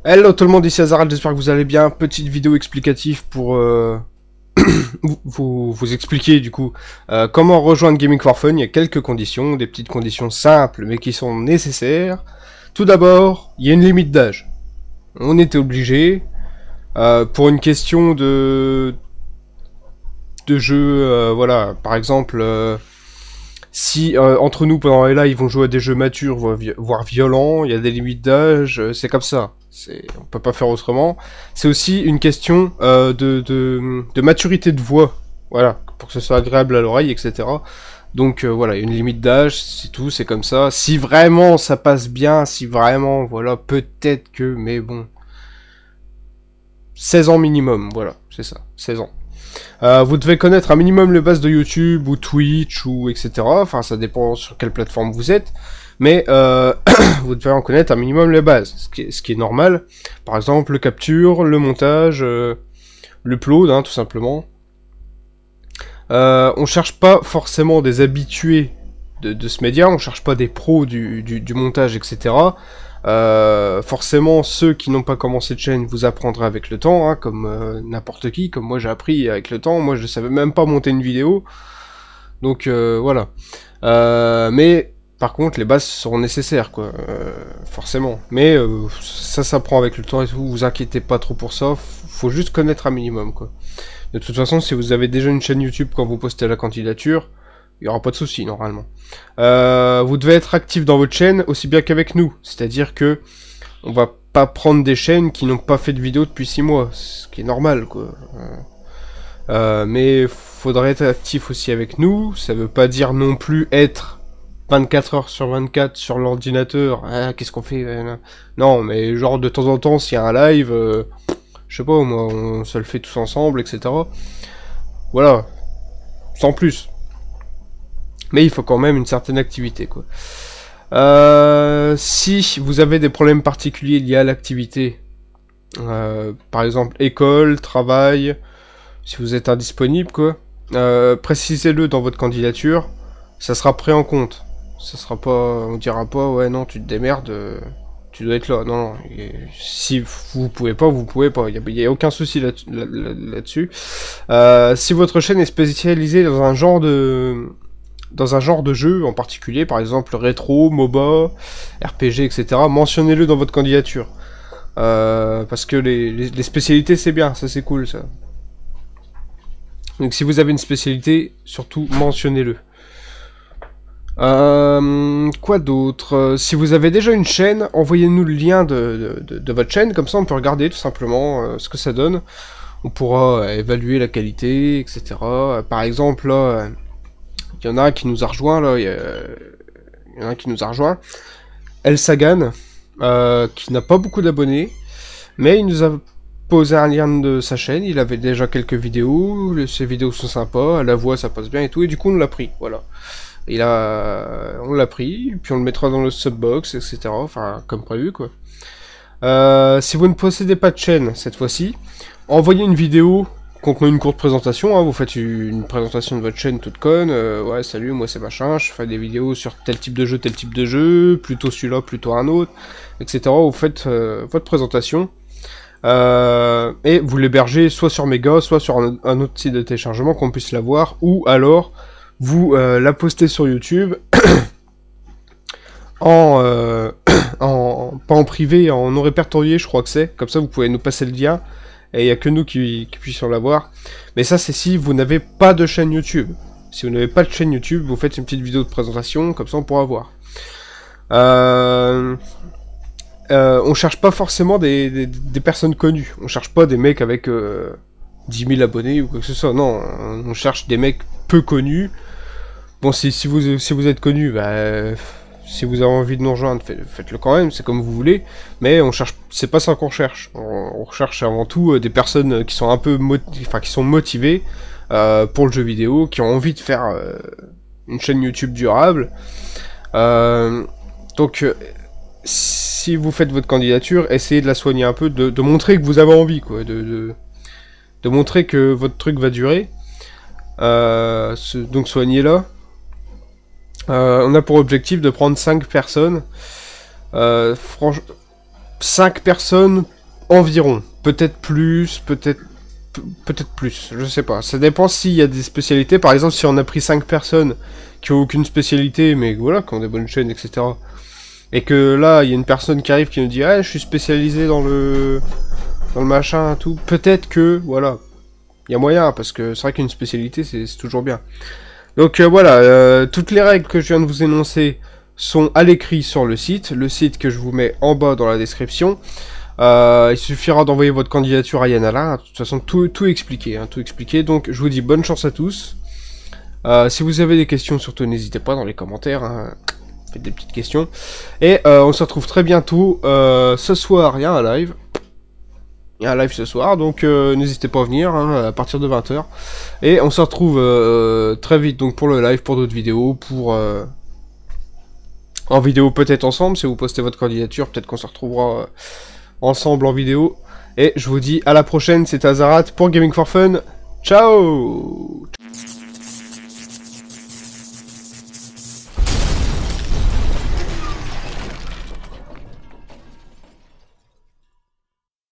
Hello tout le monde, ici Azaral, j'espère que vous allez bien. Petite vidéo explicative pour vous expliquer du coup comment rejoindre Gaming for Fun. Il y a quelques conditions, des petites conditions simples mais qui sont nécessaires. Tout d'abord, il y a une limite d'âge. On était obligé pour une question de jeu, voilà, par exemple... si entre nous pendant les lives ils vont jouer à des jeux matures voire violents, il y a des limites d'âge, c'est comme ça. On peut pas faire autrement. C'est aussi une question de maturité de voix, voilà, pour que ce soit agréable à l'oreille, etc. Donc voilà, il y a une limite d'âge, c'est tout, c'est comme ça. Si vraiment ça passe bien, si vraiment, voilà, peut-être que, mais bon... 16 ans minimum, voilà, c'est ça, 16 ans. Vous devez connaître un minimum les bases de YouTube ou Twitch ou etc. Enfin, ça dépend sur quelle plateforme vous êtes. Mais vous devez en connaître un minimum les bases, ce qui est normal. Par exemple, le capture, le montage, l'upload, hein, tout simplement. On cherche pas forcément des habitués de ce média, on cherche pas des pros du montage, etc. Forcément, ceux qui n'ont pas commencé de chaîne, vous apprendrez avec le temps, hein, comme n'importe qui, comme moi j'ai appris avec le temps. Moi je savais même pas monter une vidéo, donc voilà. Mais par contre, les bases seront nécessaires, quoi, forcément. Mais ça s'apprend avec le temps et tout, vous inquiétez pas trop pour ça, faut juste connaître un minimum, quoi. De toute façon, si vous avez déjà une chaîne YouTube quand vous postez la candidature, il n'y aura pas de souci normalement. Vous devez être actif dans votre chaîne aussi bien qu'avec nous. C'est-à-dire que on va pas prendre des chaînes qui n'ont pas fait de vidéo depuis 6 mois, ce qui est normal, quoi. Mais faudrait être actif aussi avec nous. Ça veut pas dire non plus être 24 heures sur 24 sur l'ordinateur. Ah, qu'est-ce qu'on fait? Non, mais genre de temps en temps, s'il y a un live, je sais pas, moi, on se le fait tous ensemble, etc. Voilà, sans plus. Mais il faut quand même une certaine activité, quoi. Si vous avez des problèmes particuliers liés à l'activité, par exemple école, travail, si vous êtes indisponible, quoi, précisez-le dans votre candidature, ça sera pris en compte. Ça sera pas, on dira pas, ouais non, tu te démerdes, tu dois être là. Non, non, si vous pouvez pas, vous pouvez pas. Il y a aucun souci là-dessus. Si votre chaîne est spécialisée dans un genre de jeu en particulier, par exemple rétro, MOBA, RPG, etc., mentionnez-le dans votre candidature. Parce que les spécialités, c'est bien, ça c'est cool, ça. Donc si vous avez une spécialité, surtout mentionnez-le. Quoi d'autre? Si vous avez déjà une chaîne, envoyez-nous le lien de votre chaîne, comme ça on peut regarder tout simplement ce que ça donne. On pourra évaluer la qualité, etc. Par exemple, là... il y en a un qui nous a rejoint, là, il y en a un qui nous a rejoint, El Sagan, qui n'a pas beaucoup d'abonnés, mais il nous a posé un lien de sa chaîne, il avait déjà quelques vidéos, ses vidéos sont sympas, à la voix ça passe bien et tout, et du coup on l'a pris, voilà. On l'a pris, puis on le mettra dans le subbox, etc., enfin, comme prévu, quoi. Si vous ne possédez pas de chaîne, cette fois-ci, envoyez une vidéo contenant une courte présentation, hein, vous faites une présentation de votre chaîne toute conne, ouais salut, moi c'est machin, je fais des vidéos sur tel type de jeu, plutôt celui-là, plutôt un autre, etc. Vous faites votre présentation, et vous l'hébergez soit sur Mega, soit sur un autre site de téléchargement qu'on puisse la voir, ou alors vous la postez sur YouTube, pas en privé, en non répertorié je crois que c'est, comme ça vous pouvez nous passer le lien, et il n'y a que nous qui puissions l'avoir. Mais ça, c'est si vous n'avez pas de chaîne YouTube. Si vous n'avez pas de chaîne YouTube, vous faites une petite vidéo de présentation, comme ça on pourra voir. On cherche pas forcément des personnes connues. On cherche pas des mecs avec 10 000 abonnés ou quoi que ce soit. Non, on cherche des mecs peu connus. Bon, si vous êtes connu, bah... si vous avez envie de nous rejoindre, faites-le quand même, c'est comme vous voulez, mais on cherche, c'est pas ça qu'on recherche. On recherche avant tout des personnes qui sont un peu qui sont motivées pour le jeu vidéo, qui ont envie de faire une chaîne YouTube durable. Donc si vous faites votre candidature, essayez de la soigner un peu, de montrer que vous avez envie, quoi, de montrer que votre truc va durer. Donc soignez-la. On a pour objectif de prendre 5 personnes. 5 personnes environ. Peut-être plus, peut-être plus, je sais pas. Ça dépend s'il y a des spécialités. Par exemple, si on a pris 5 personnes qui ont aucune spécialité, mais voilà, qui ont des bonnes chaînes, etc. Et que là, il y a une personne qui arrive qui nous dit ah, je suis spécialisé dans le machin, tout. Peut-être que, voilà, il y a moyen, parce que c'est vrai qu'une spécialité, c'est toujours bien. Donc voilà, toutes les règles que je viens de vous énoncer sont à l'écrit sur le site que je vous mets en bas dans la description. Il suffira d'envoyer votre candidature à Yanala. De toute façon, tout expliqué, hein, tout expliqué. Donc, je vous dis bonne chance à tous. Si vous avez des questions, surtout n'hésitez pas dans les commentaires. Hein. Faites des petites questions. Et on se retrouve très bientôt. Ce soir, il y a un live. Il y a un live ce soir, donc n'hésitez pas à venir hein, à partir de 20 h. Et on se retrouve très vite donc pour le live, pour d'autres vidéos, pour... en vidéo peut-être ensemble, si vous postez votre candidature, peut-être qu'on se retrouvera... ensemble en vidéo. Et je vous dis à la prochaine, c'était Azarat pour Gaming for Fun. Ciao!